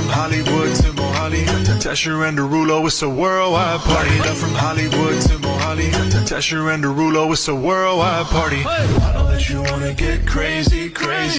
Hollywood to Mohali, Tesher and Derulo, it's a worldwide party. Up from Hollywood to Mohali, Tesher and Derulo, it's a worldwide party. I know that you wanna get crazy, crazy.